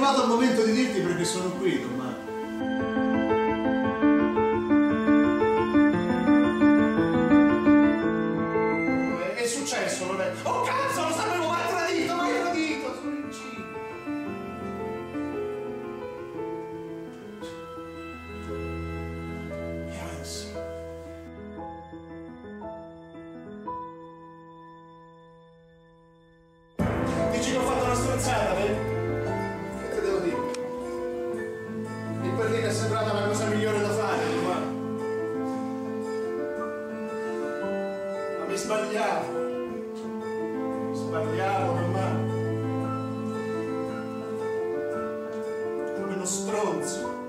arrivato il momento di dirti perché sono qui domani. È successo, non è? Oh cazzo, lo sapevo, ma hai tradito, sono incinta. Che ansia. Dici che ho fatto una stronzata, vedi? Che te devo dire? Il Berlino è sembrata la cosa migliore da fare, ma mi sbagliavo. Sbagliavo, mamma. Come uno stronzo.